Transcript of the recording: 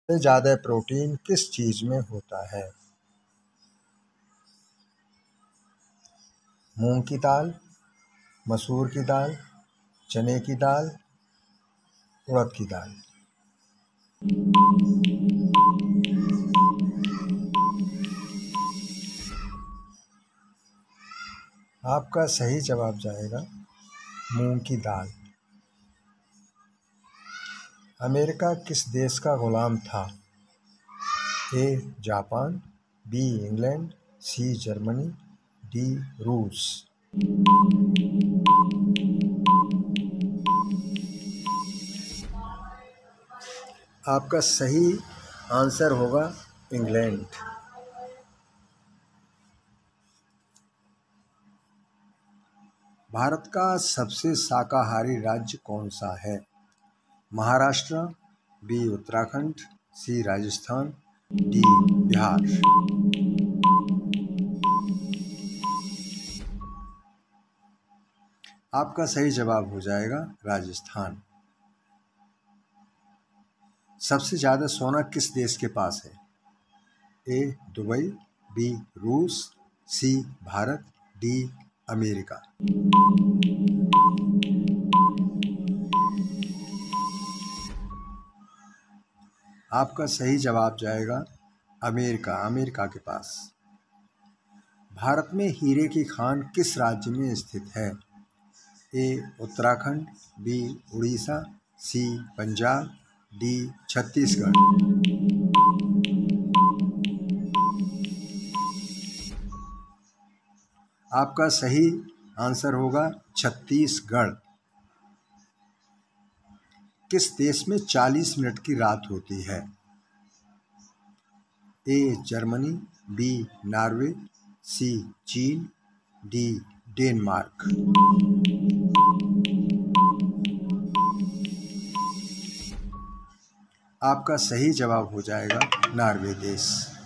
सबसे ज़्यादा प्रोटीन किस चीज़ में होता है? मूंग की दाल, मसूर की दाल, चने की दाल, उड़द की दाल। आपका सही जवाब जाएगा मूंग की दाल। अमेरिका किस देश का गुलाम था? A Japan, B England, C Germany, D रूस। आपका सही आंसर होगा इंग्लैंड। भारत का सबसे शाकाहारी राज्य कौन सा है? Maharashtra, B Uttarakhand, C Rajasthan, D Bihar. आपका सही जवाब हो जाएगा राजस्थान। सबसे ज़्यादा सोना किस देश के पास है? ए दुबई, बी रूस, सी भारत, डी अमेरिका। आपका सही जवाब जाएगा अमेरिका के पास। भारत में हीरे की खान किस राज्य में स्थित है? A Uttarakhand, B Orissa, C Punjab, D Chhattisgarh. आपका सही आंसर होगा छत्तीसगढ़। किस देश में 40 मिनट की रात होती है? A Germany, B Norway, C चीन, डी डेनमार्क। आपका सही जवाब हो जाएगा नॉर्वे देश।